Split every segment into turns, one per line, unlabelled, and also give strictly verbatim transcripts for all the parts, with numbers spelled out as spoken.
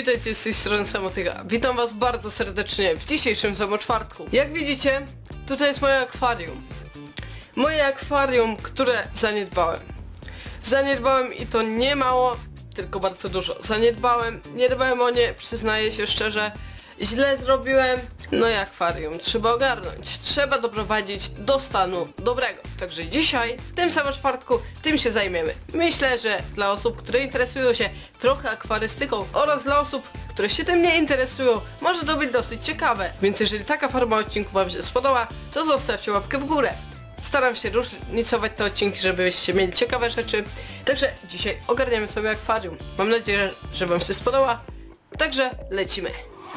Witajcie z tej strony Samotyka. Witam was bardzo serdecznie w dzisiejszym Samoczwartku. Jak widzicie, tutaj jest moje akwarium. Moje akwarium, które zaniedbałem. Zaniedbałem i to nie mało, tylko bardzo dużo. Zaniedbałem, nie dbałem o nie, przyznaję się szczerze. Źle zrobiłem. No i akwarium trzeba ogarnąć. Trzeba doprowadzić do stanu dobrego. Także dzisiaj, w tym Samoczwartku, tym się zajmiemy. Myślę, że dla osób, które interesują się trochę akwarystyką oraz dla osób, które się tym nie interesują, może to być dosyć ciekawe. Więc jeżeli taka forma odcinku wam się spodoba, to zostawcie łapkę w górę. Staram się różnicować te odcinki, żebyście mieli ciekawe rzeczy. Także dzisiaj ogarniamy sobie akwarium. Mam nadzieję, że wam się spodoba. Także lecimy.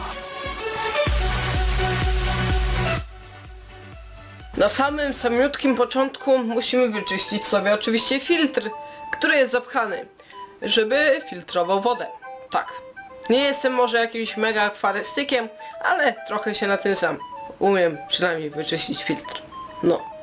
Na samym samiutkim początku musimy wyczyścić sobie oczywiście filtr, który jest zapchany, żeby filtrował wodę. Tak, nie jestem może jakimś mega akwarystykiem, ale trochę się na tym sam umiem przynajmniej wyczyścić filtr. No.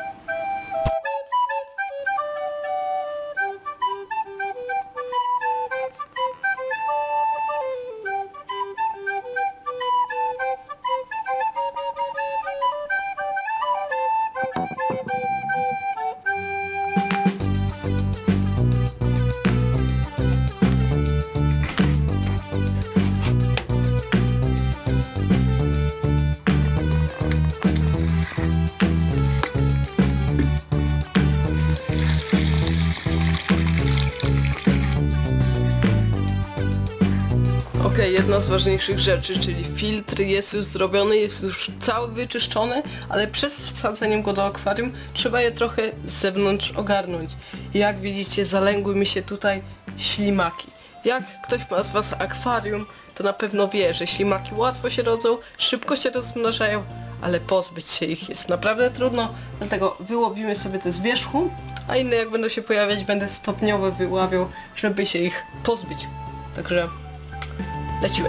Ok, jedna z ważniejszych rzeczy, czyli filtr jest już zrobiony, jest już cały wyczyszczony, ale przed wsadzeniem go do akwarium trzeba je trochę z zewnątrz ogarnąć. Jak widzicie, zalęgły mi się tutaj ślimaki. Jak ktoś ma z was akwarium, to na pewno wie, że ślimaki łatwo się rodzą, szybko się rozmnażają, ale pozbyć się ich jest naprawdę trudno, dlatego wyłowimy sobie te z wierzchu, a inne jak będą się pojawiać, będę stopniowo wyławiał, żeby się ich pozbyć. Także lecimy.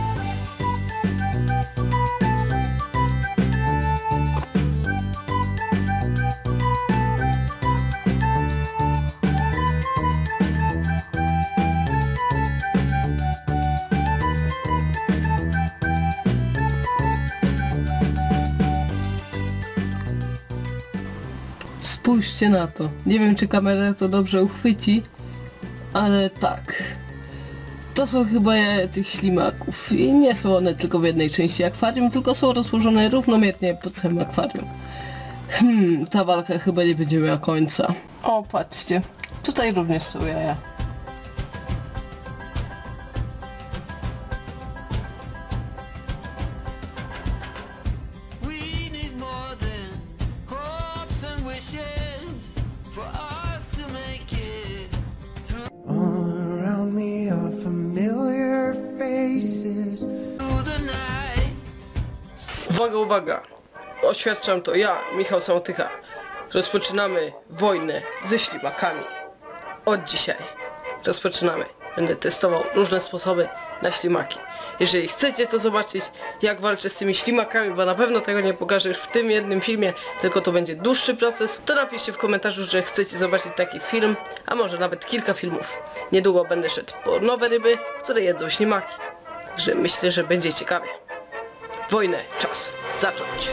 Spójrzcie na to. Nie wiem, czy kamera to dobrze uchwyci, ale tak. To są chyba jaja tych ślimaków i nie są one tylko w jednej części akwarium, tylko są rozłożone równomiernie po całym akwarium. Hmm, ta walka chyba nie będzie miała końca. O, patrzcie, tutaj również są jaja. Uwaga, uwaga! Oświadczam to ja, Michał Samotyka. Rozpoczynamy wojnę ze ślimakami. Od dzisiaj rozpoczynamy. Będę testował różne sposoby na ślimaki. Jeżeli chcecie to zobaczyć, jak walczę z tymi ślimakami, bo na pewno tego nie pokażę już w tym jednym filmie, tylko to będzie dłuższy proces, to napiszcie w komentarzu, że chcecie zobaczyć taki film, a może nawet kilka filmów. Niedługo będę szedł po nowe ryby, które jedzą ślimaki. Także myślę, że będzie ciekawie. Wojnę czas zacząć.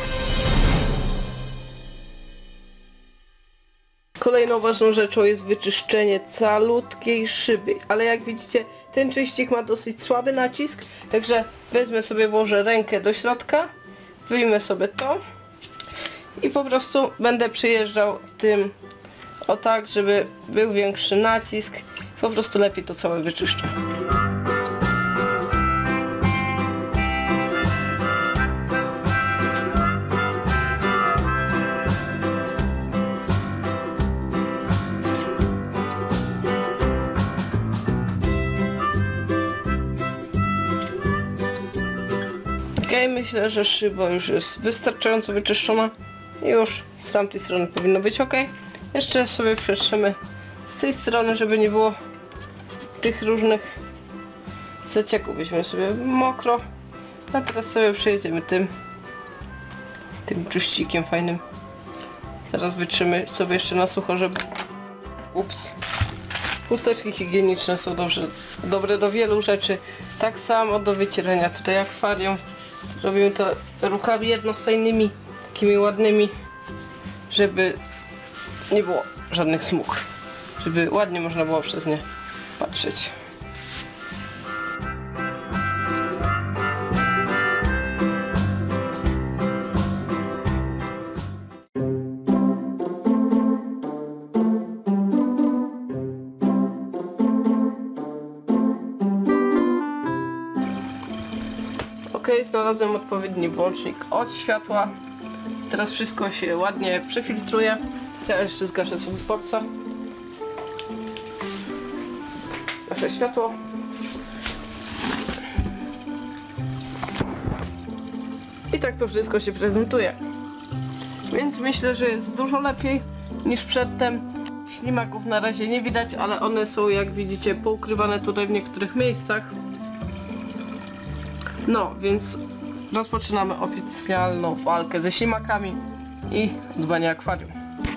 Kolejną ważną rzeczą jest wyczyszczenie calutkiej szyby, ale jak widzicie, ten czyścik ma dosyć słaby nacisk, także wezmę sobie, włożę rękę do środka, wyjmę sobie to i po prostu będę przejeżdżał tym o tak, żeby był większy nacisk, po prostu lepiej to całe wyczyszczę. Okej, myślę, że szyba już jest wystarczająco wyczyszczona i już z tamtej strony powinno być ok. Jeszcze sobie przetrzemy z tej strony, żeby nie było tych różnych zacieków. Weźmiemy sobie mokro, a teraz sobie przejedziemy tym tym czyścikiem fajnym. Zaraz wytrzymy sobie jeszcze na sucho, żeby... Ups. Chusteczki higieniczne są dobrze, dobre do wielu rzeczy. Tak samo do wycierania. Tutaj akwarium. Robimy to ruchami jednostajnymi, takimi ładnymi, żeby nie było żadnych smug. Żeby ładnie można było przez nie patrzeć. Ok, znalazłem odpowiedni włącznik od światła. Teraz wszystko się ładnie przefiltruje. Ja jeszcze zgaszę sobie boxa. Gaszę światło. I tak to wszystko się prezentuje. Więc myślę, że jest dużo lepiej niż przedtem. Ślimaków na razie nie widać, ale one są, jak widzicie, poukrywane tutaj w niektórych miejscach. No, więc rozpoczynamy oficjalną walkę ze ślimakami i dbanie akwarium.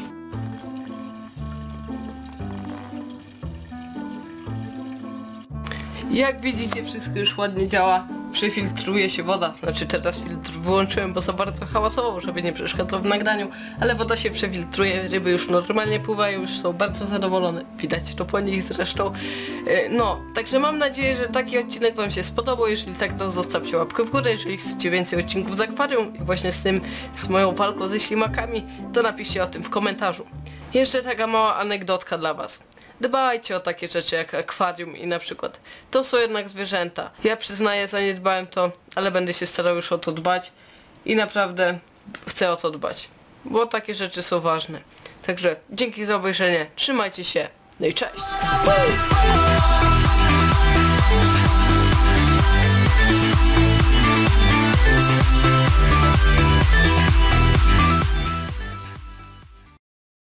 Jak widzicie, wszystko już ładnie działa. Przefiltruje się woda, znaczy teraz filtr wyłączyłem, bo za bardzo hałasował, żeby nie przeszkadzał w nagraniu, ale woda się przefiltruje, ryby już normalnie pływają, już są bardzo zadowolone, widać to po nich zresztą. No, także mam nadzieję, że taki odcinek wam się spodobał. Jeżeli tak, to zostawcie łapkę w górę. Jeżeli chcecie więcej odcinków z akwarium i właśnie z tym, z moją walką ze ślimakami, to napiszcie o tym w komentarzu. Jeszcze taka mała anegdotka dla was. Dbajcie o takie rzeczy jak akwarium i na przykład to są jednak zwierzęta. Ja przyznaję, zaniedbałem to, ale będę się starał już o to dbać i naprawdę chcę o to dbać, bo takie rzeczy są ważne. Także dzięki za obejrzenie, trzymajcie się, no i cześć!